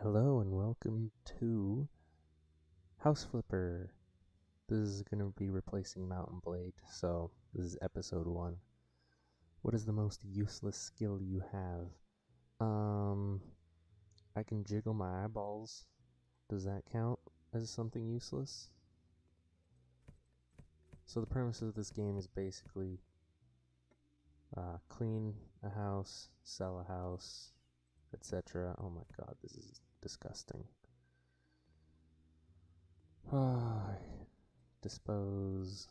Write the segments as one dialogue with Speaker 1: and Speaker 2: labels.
Speaker 1: Hello and welcome to House Flipper. This is going to be replacing Mountain Blade, so this is episode 1. What is the most useless skill you have? I can jiggle my eyeballs. Does that count as something useless? So the premise of this game is basically clean a house, sell a house, etc. Oh my god, this is disgusting. Dispose.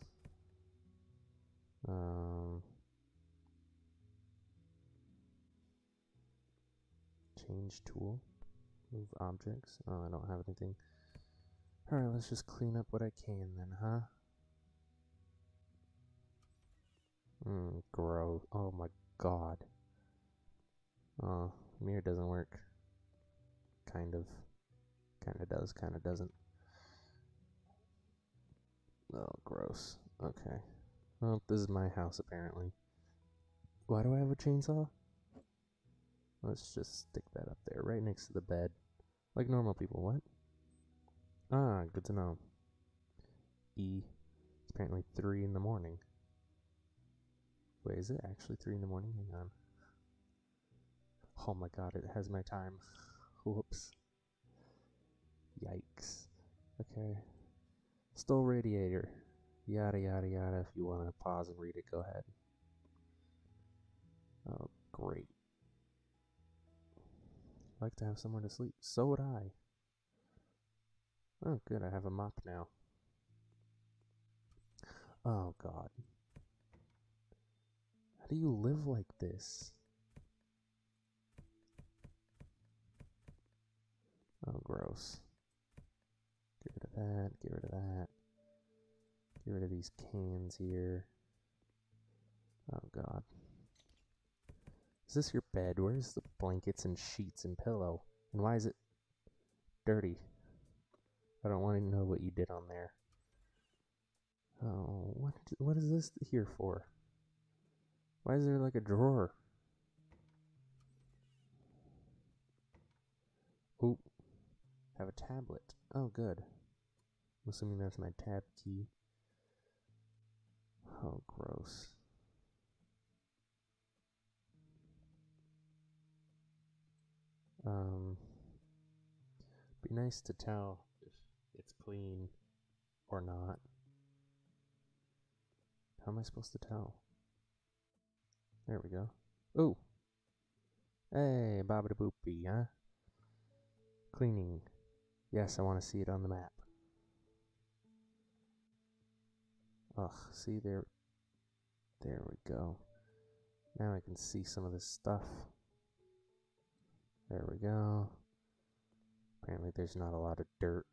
Speaker 1: Change tool. Move objects. Oh, I don't have anything. Alright, let's just clean up what I can then, huh? Gross. Oh my god. Oh, mirror doesn't work. Kind of. Kinda does, kinda doesn't. Oh, gross. Okay. Well, this is my house apparently. Why do I have a chainsaw? Let's just stick that up there, right next to the bed. Like normal people, what? Ah, good to know. E. It's apparently 3 in the morning. Wait, is it actually 3 in the morning? Hang on. Oh my god, it has my time. Whoops. Yikes. Okay. Stole radiator. Yada yada yada. If you want to pause and read it, go ahead. Oh, great. I'd like to have somewhere to sleep. So would I. Oh, good. I have a mop now. Oh, god. How do you live like this? Oh, gross. Get rid of that. Get rid of that. Get rid of these cans here. Oh, god. Is this your bed? Where's the blankets and sheets and pillow? And why is it dirty? I don't want to know what you did on there. Oh, what is this here for? Why is there like a drawer? Oh, have a tablet. Oh, good. I'm assuming that's my tab key. Oh, gross. Be nice to tell if it's clean or not. How am I supposed to tell? There we go. Ooh. Hey, babada boopy, huh? Cleaning. Yes, I want to see it on the map. Ugh, see there. There we go. Now I can see some of this stuff. There we go. Apparently there's not a lot of dirt.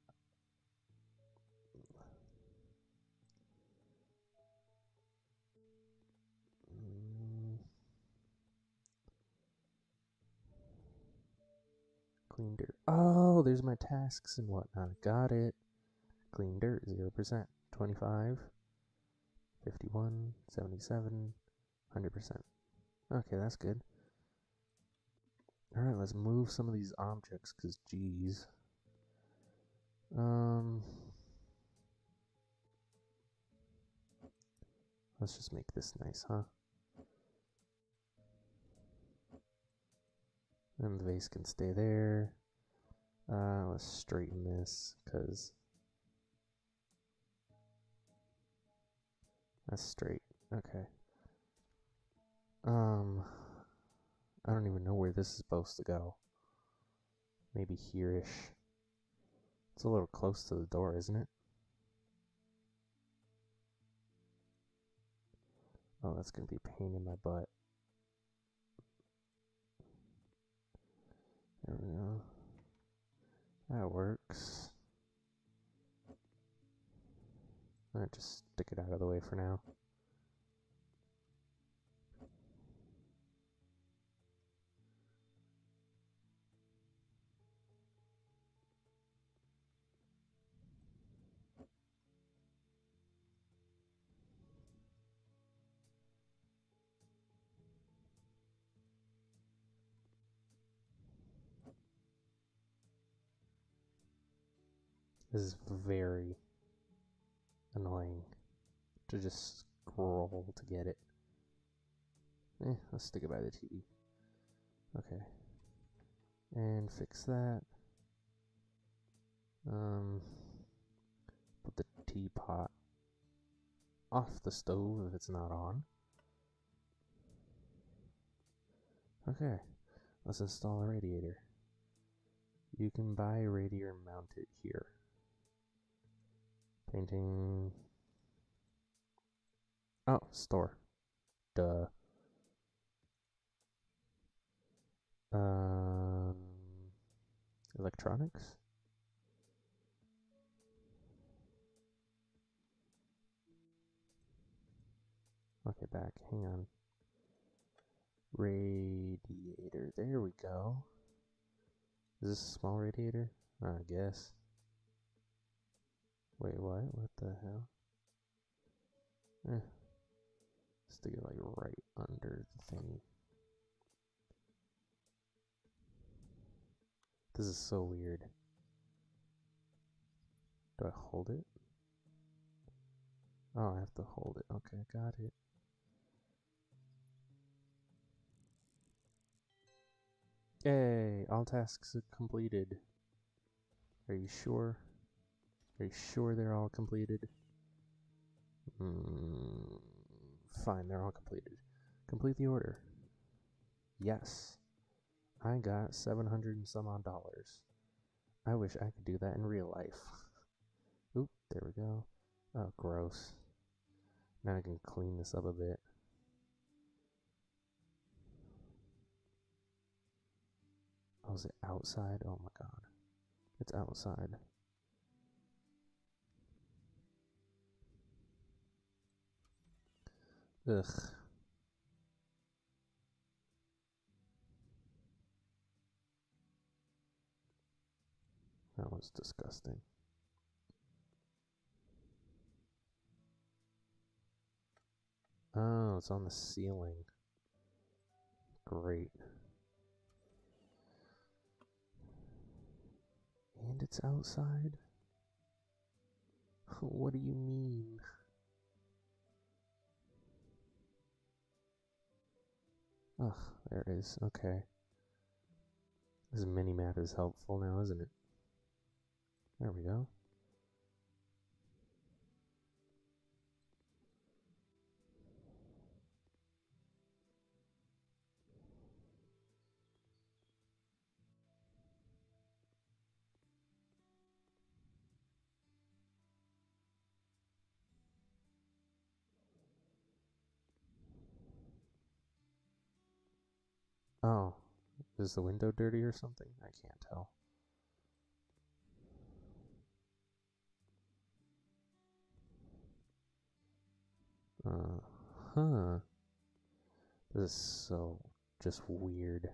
Speaker 1: Clean dirt. Oh, there's my tasks and whatnot. Got it. Clean dirt, 0%. 25. 51. 77. 100%. Okay, that's good. Alright, let's move some of these objects, because geez. Let's just make this nice, huh? And the vase can stay there. Let's straighten this, because that's straight. Okay. I don't even know where this is supposed to go. Maybe here-ish. It's a little close to the door, isn't it? Oh, that's gonna be a pain in my butt. There we go. That works. I'll just stick it out of the way for now. This is very annoying to just scroll to get it. Let's stick it by the TV. Okay. And fix that. Put the teapot off the stove if it's not on. Okay, let's install a radiator. You can buy a radiator and mount it here. Painting. Oh, store. Duh. Electronics? Okay, back. Hang on. Radiator. There we go. Is this a small radiator? I guess. Wait, what? What the hell? Stick it like right under the thingy. This is so weird. Do I hold it? Oh, I have to hold it. Okay, got it. Yay! All tasks are completed. Are you sure? Are you sure they're all completed? Fine, they're all completed. Complete the order. Yes. I got $700 and some odd. I wish I could do that in real life. Oop, there we go. Oh, gross. Now I can clean this up a bit. Oh, is it outside? Oh my god. It's outside. Ugh. That was disgusting. Oh, it's on the ceiling. Great. And it's outside? What do you mean? Ugh, there it is. Okay. This mini map is helpful now, isn't it? There we go. Oh, is the window dirty or something? I can't tell. Huh. This is so just weird.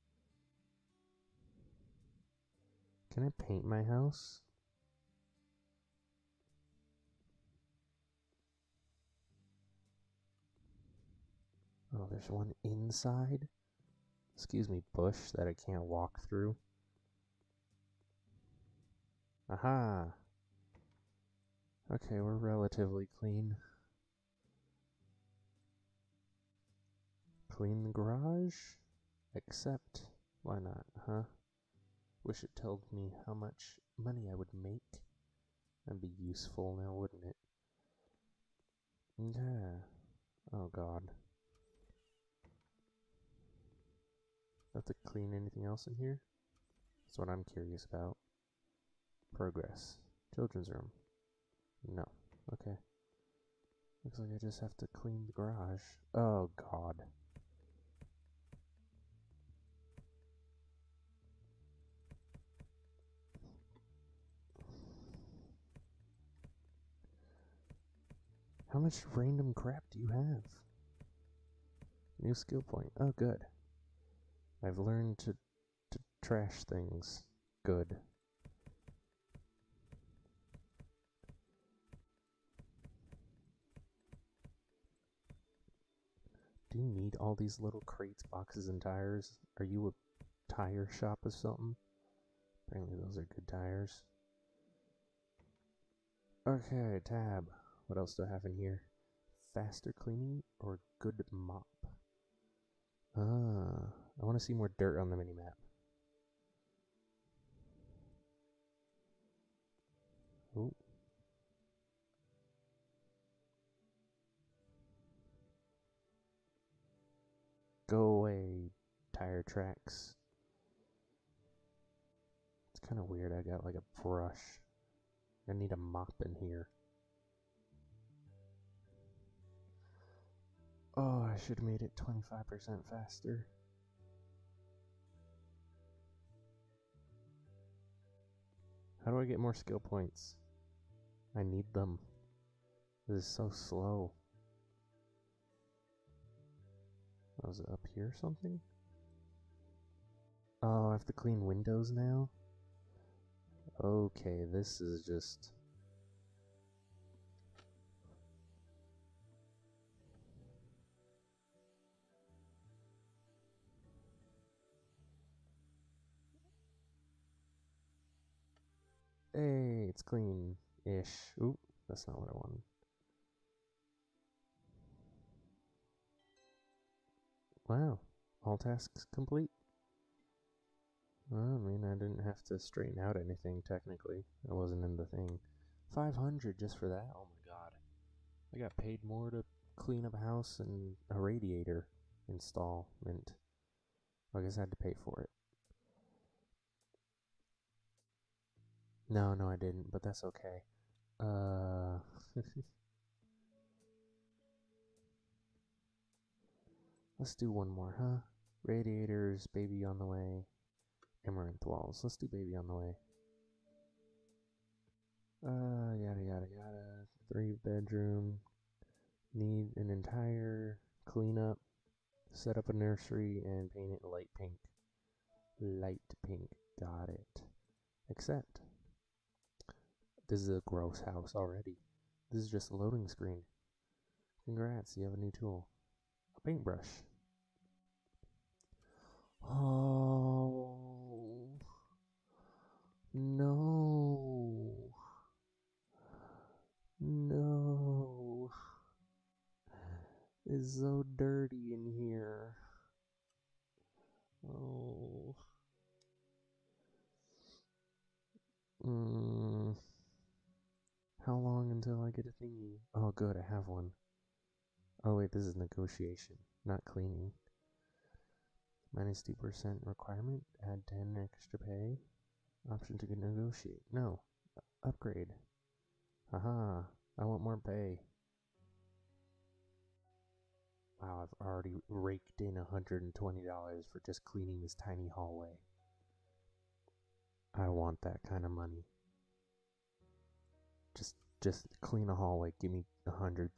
Speaker 1: Can I paint my house? Oh, there's one inside? Excuse me, bush that I can't walk through. Aha! Okay, we're relatively clean. Clean the garage? Except, why not, huh? Wish it told me how much money I would make. That'd be useful now, wouldn't it? Yeah. Oh god. Have to clean anything else in here? That's what I'm curious about. Progress. Children's room. No. Okay. Looks like I just have to clean the garage. Oh god. How much random crap do you have? New skill point. Oh, good. I've learned to trash things. Good. Do you need all these little crates, boxes, and tires? Are you a tire shop or something? Apparently those are good tires. Okay, tab. What else do I have in here? Faster cleaning or good mop? I want to see more dirt on the minimap. Oh. Go away, tire tracks. It's kind of weird. I got like a brush. I need a mop in here. Oh, I should have made it 25% faster. How do I get more skill points? I need them. This is so slow. Was it up here or something? Oh, I have to clean windows now? Okay, this is just... Hey, it's clean-ish. Oop, that's not what I wanted. Wow, all tasks complete. Well, I mean, I didn't have to straighten out anything, technically. I wasn't in the thing. 500 just for that? Oh my god. I got paid more to clean up a house and a radiator installment. I guess I had to pay for it. No, I didn't, but that's okay. Let's do one more, huh? Radiators, baby on the way. Amaranth walls. Let's do baby on the way. Yada yada yada. 3-bedroom. Need an entire cleanup. Set up a nursery and paint it light pink. Light pink. Got it. Except, this is a gross house already. This is just a loading screen. Congrats, you have a new tool. A paintbrush. Oh. No. No. It's so dirty in here. Oh. How long until I get a thingy? Oh, good, I have one. Oh, wait, this is negotiation, not cleaning. Minus 2% requirement. Add 10 extra pay. Option to negotiate. No. Upgrade. Haha. I want more pay. Wow, I've already raked in $120 for just cleaning this tiny hallway. I want that kind of money. Just clean a hallway. Give me $130.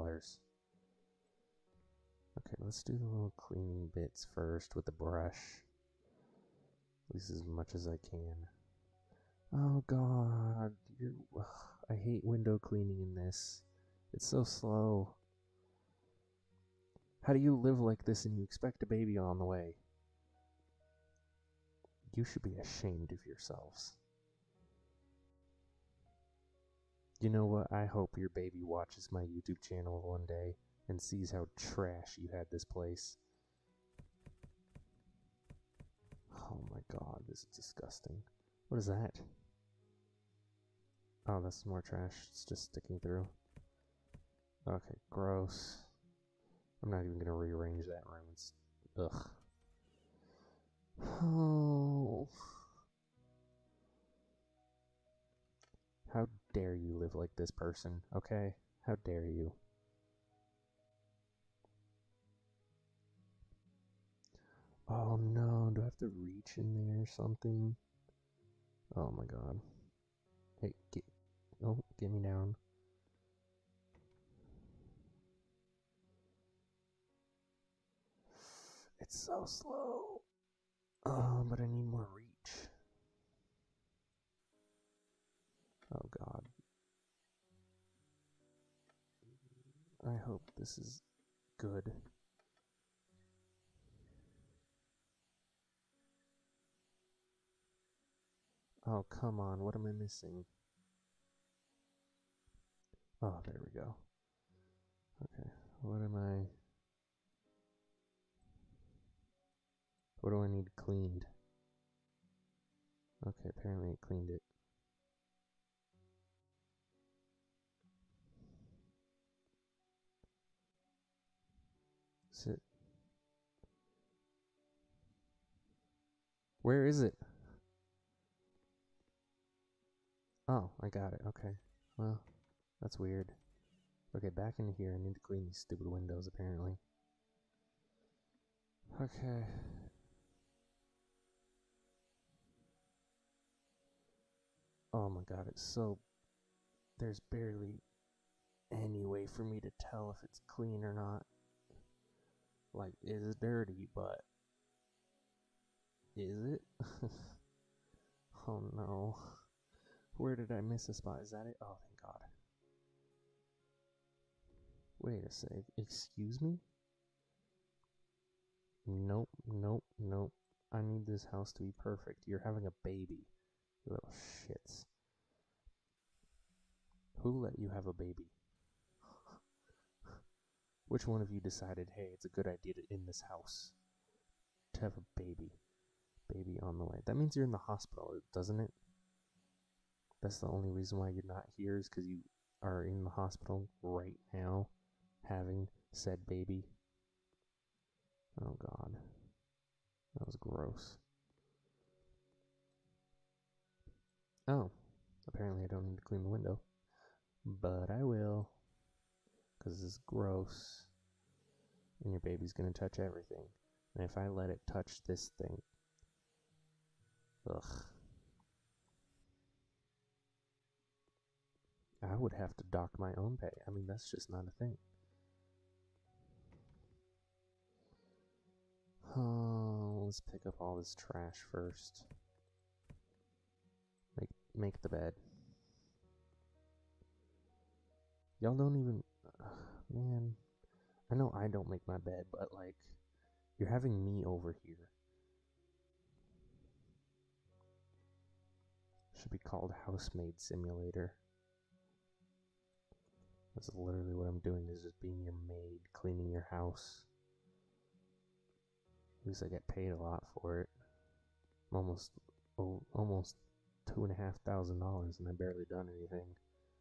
Speaker 1: Okay, let's do the little cleaning bits first with the brush. At least as much as I can. Oh god, I hate window cleaning in this. It's so slow. How do you live like this and you expect a baby on the way? You should be ashamed of yourselves. You know what? I hope your baby watches my YouTube channel one day and sees how trash you had this place. Oh my god, this is disgusting. What is that? Oh, that's more trash. It's just sticking through. Okay, gross. I'm not even gonna rearrange that room. It's... ugh. Oh. How dare you live like this person, okay? How dare you? Oh no, do I have to reach in there or something? Oh my god. Hey, get me down. It's so slow. Oh, but I need more reach. Oh god. I hope this is good. Oh, come on, what am I missing? Oh, there we go. Okay, what do I need cleaned? Okay, apparently it cleaned it. Sit. Where is it? Oh, I got it. Okay. Well, that's weird. Okay, back into here. I need to clean these stupid windows, apparently. Okay. Oh my god, it's so... There's barely any way for me to tell if it's clean or not. Like, it's dirty, but... Is it? Oh no. Where did I miss a spot? Is that it? Oh, thank god. Wait a sec. Excuse me? Nope, nope, nope. I need this house to be perfect. You're having a baby. You little shits. Who let you have a baby? Which one of you decided, hey, it's a good idea to in this house to have a baby? Baby on the way. That means you're in the hospital, doesn't it? That's the only reason why you're not here is because you are in the hospital right now having said baby. Oh god. That was gross. Oh. Apparently I don't need to clean the window. But I will. Because this is gross. And your baby's going to touch everything. And if I let it touch this thing... Ugh. I would have to dock my own pay. I mean, that's just not a thing. Oh, let's pick up all this trash first. Make the bed. Y'all don't even... man. I know I don't make my bed, but like... You're having me over here. Should be called Housemaid Simulator. That's literally what I'm doing, is just being your maid, cleaning your house. At least I get paid a lot for it. I'm almost $2,500 and I barely done anything.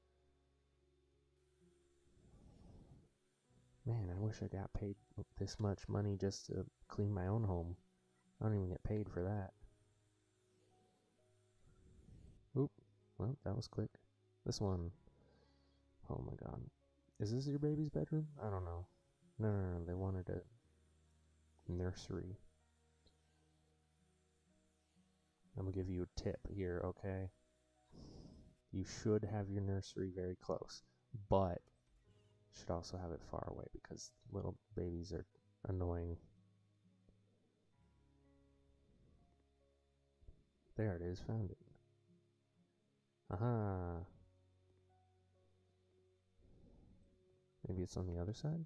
Speaker 1: Man, I wish I got paid this much money just to clean my own home. I don't even get paid for that. Oop. Well, that was quick. This one. Oh my god. Is this your baby's bedroom? I don't know. No. They wanted a nursery. I'm gonna give you a tip here, okay? You should have your nursery very close, but should also have it far away because little babies are annoying. There it is, found it. Aha! Maybe it's on the other side?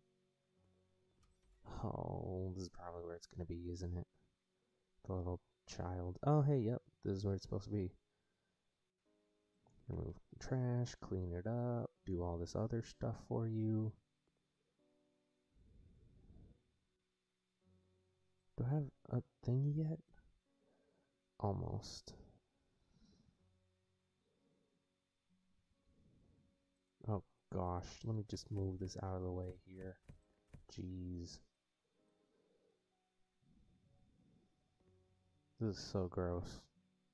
Speaker 1: Oh, this is probably where it's gonna be, isn't it? The little child. Oh, hey, yep, this is where it's supposed to be. Remove the trash, clean it up, do all this other stuff for you. Do I have a thing yet? Almost. Oh gosh, let me just move this out of the way here. Jeez. This is so gross.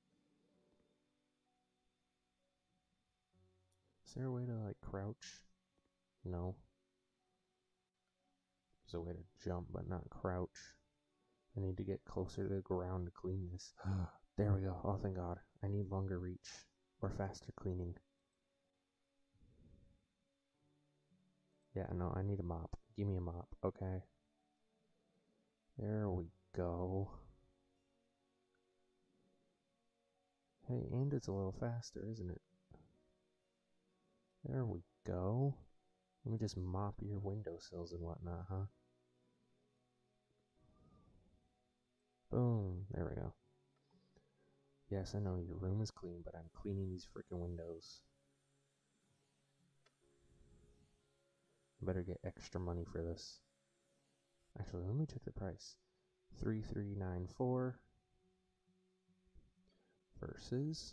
Speaker 1: Is there a way to like crouch? No. There's a way to jump but not crouch. I need to get closer to the ground to clean this. There we go. Oh, thank God. I need longer reach or faster cleaning. Yeah, no, I need a mop. Give me a mop, okay? There we go. Hey, and it's a little faster, isn't it? There we go. Let me just mop your windowsills and whatnot, huh? Boom. There we go. Yes, I know your room is clean, but I'm cleaning these freaking windows. I better get extra money for this. Actually, let me check the price. 3394 versus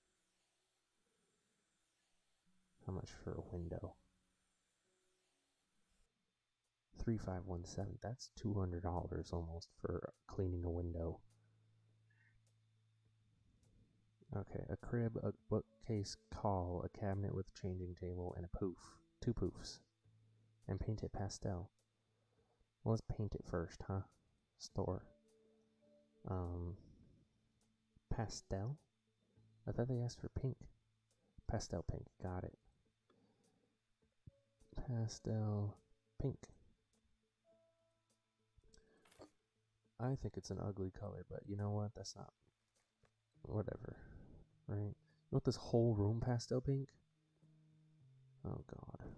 Speaker 1: how much for a window? 3517. That's $200 almost for cleaning a window. Okay, a crib, a bookcase, call, a cabinet with changing table, and a poof. 2 poofs. And paint it pastel. Well, let's paint it first, huh? Store. Pastel? I thought they asked for pink. Pastel pink, got it. Pastel pink. I think it's an ugly color, but you know what? That's not... Whatever. Right? You want this whole room pastel pink? Oh, God.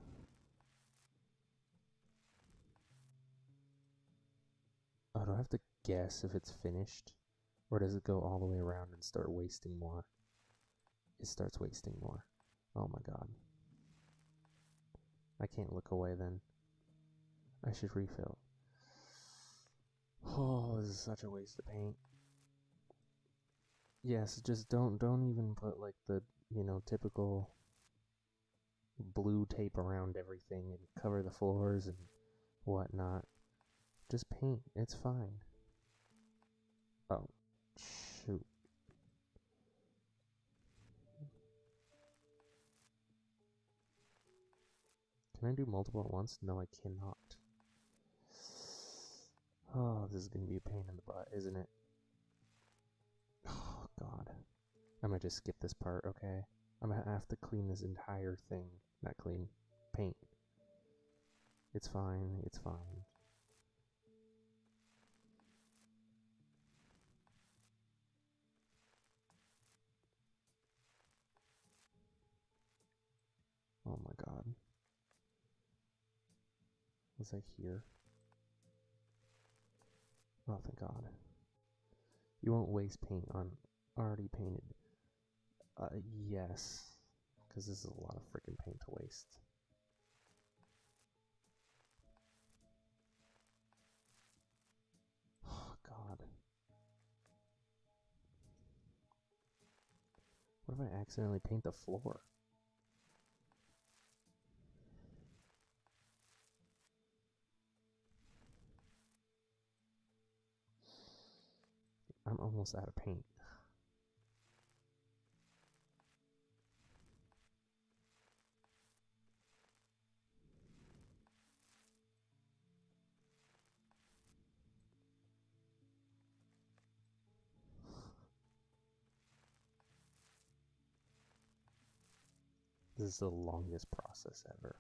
Speaker 1: Oh, do I have to guess if it's finished? Or does it go all the way around and start wasting more? It starts wasting more. Oh my God. I can't look away then. I should refill. Oh, this is such a waste of paint. Yes, just don't even put like the, typical blue tape around everything and cover the floors and whatnot. Just paint. It's fine. Oh, shoot. Can I do multiple at once? No, I cannot. Oh, this is going to be a pain in the butt, isn't it? Oh, God. I might just skip this part, okay? I'm going to have to clean this entire thing. Not clean. Paint. It's fine. It's fine. Oh my God. Was I here? Oh, thank God. You won't waste paint on already painted. Yes. Because this is a lot of freaking paint to waste. Oh, God. What if I accidentally paint the floor? I'm almost out of paint. This is the longest process ever.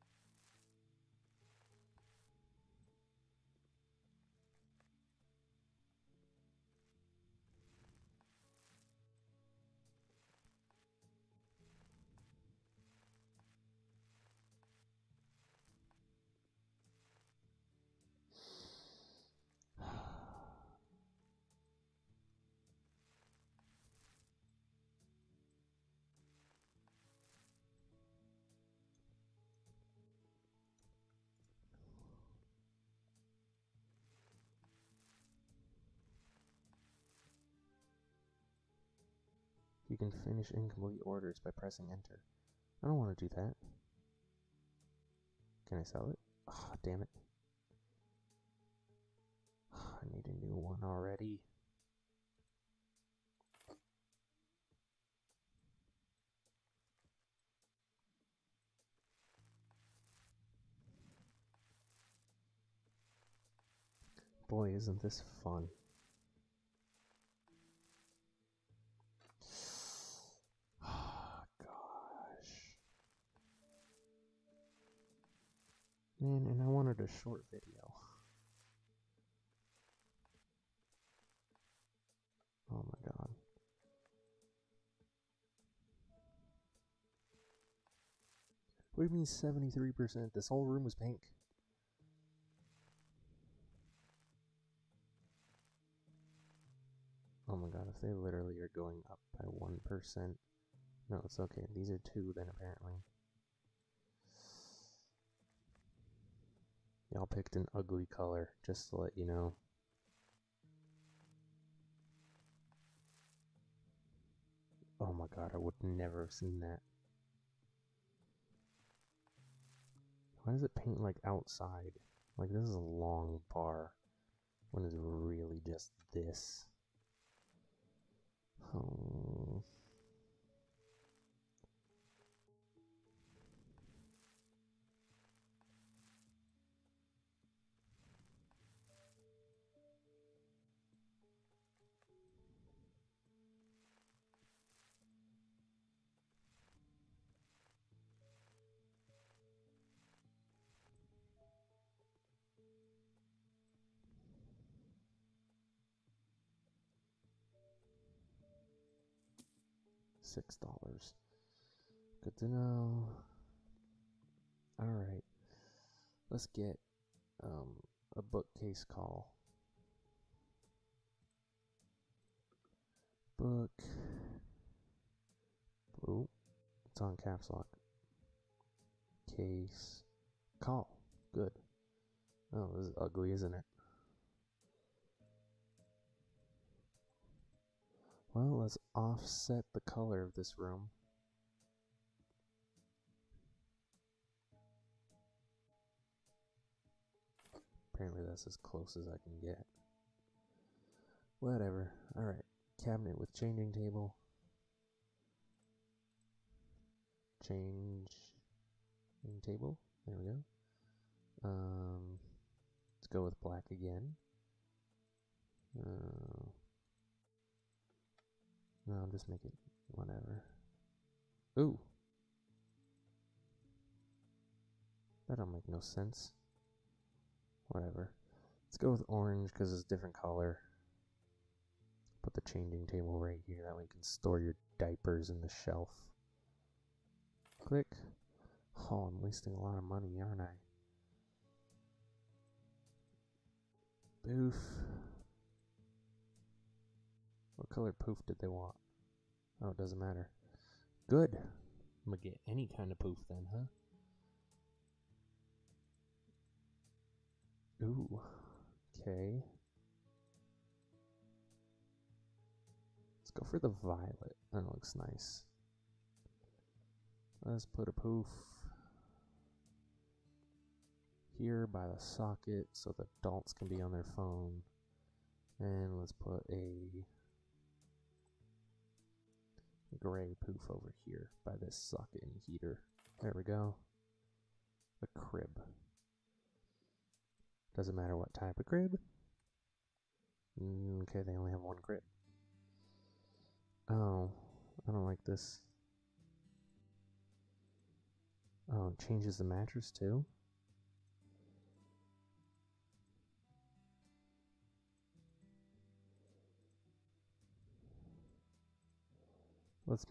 Speaker 1: You can finish incomplete orders by pressing enter. I don't want to do that. Can I sell it? Oh, damn it. I need a new one already. Boy, isn't this fun. Oh, gosh. Man, and I wanted a short video. Oh my God. What do you mean 73%? This whole room was pink. Oh my God, if they literally are going up by 1%. No, it's okay. These are 2 then apparently. Y'all picked an ugly color, just to let you know. Oh my god, I would never have seen that. Why does it paint like outside? Like this is a long bar when it's really just this. Oh. $6. Good to know. Alright. Let's get a bookcase call. Book. Oh, it's on caps lock. Case. Call. Good. Oh, this is ugly, isn't it? Well, let's offset the color of this room. Apparently that's as close as I can get. Whatever. Alright. Cabinet with changing table. Changing table. There we go. Let's go with black again. No, I'll just make it whatever. Ooh! That don't make no sense. Whatever. Let's go with orange because it's a different color. Put the changing table right here. That way you can store your diapers in the shelf. Click. Oh, I'm wasting a lot of money, aren't I? Poof. What color poof did they want? Oh, it doesn't matter. Good. I'm gonna get any kind of poof then, huh? Ooh. Okay. Let's go for the violet. That looks nice. Let's put a poof here by the socket so the adults can be on their phone. And let's put a gray poof over here by this socket and heater. There we go. A crib. Doesn't matter what type of crib. Okay, they only have one crib. Oh, I don't like this. Oh, it changes the mattress too? Let's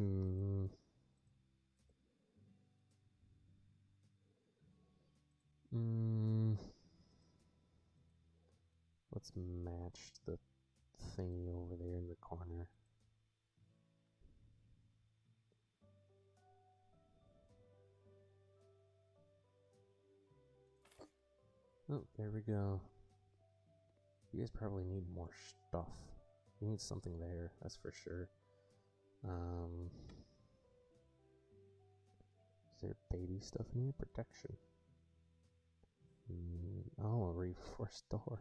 Speaker 1: let's match the thingy over there in the corner. Oh, there we go. You guys probably need more stuff. You need something there, that's for sure. Is there baby stuff in here? Protection. Oh, a reinforced door.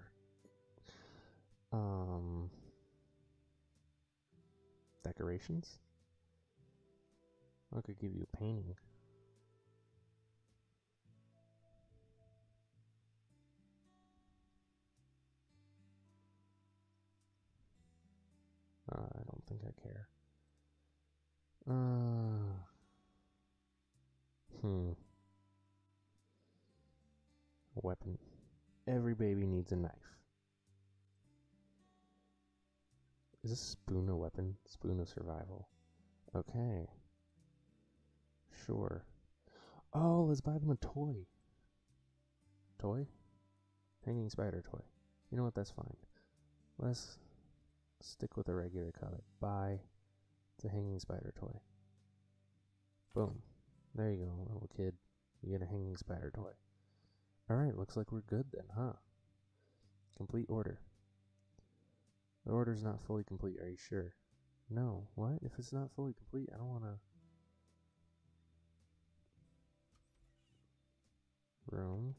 Speaker 1: Decorations? I could give you a painting. I don't think I care. A weapon. Every baby needs a knife. Is a spoon a weapon? Spoon of survival. Okay. Sure. Oh, let's buy them a toy. Toy? Hanging spider toy. You know what, that's fine. Let's stick with a regular color. Buy the hanging spider toy. Boom. There you go, little kid. You get a hanging spider toy. Alright, looks like we're good then, huh? Complete order. The order's not fully complete, are you sure? No, what? If it's not fully complete, I don't wanna... Room.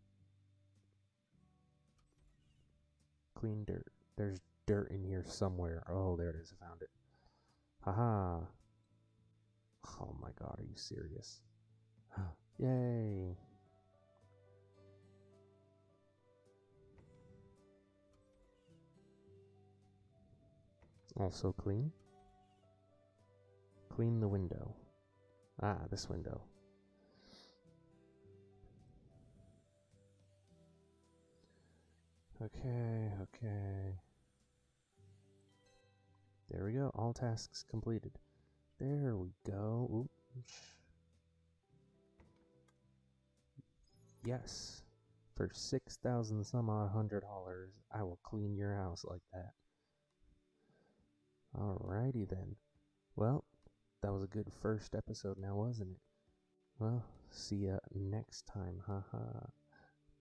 Speaker 1: Clean dirt. There's dirt in here somewhere. Oh, there it is, I found it. Haha. Oh my god, are you serious? Yay! Also clean. Clean the window. Ah, this window. Okay, okay. There we go. All tasks completed. There we go. Oops. Yes. For 6,000 some odd $100, I will clean your house like that. Alrighty then. Well, that was a good first episode now, wasn't it? Well, see ya next time, haha.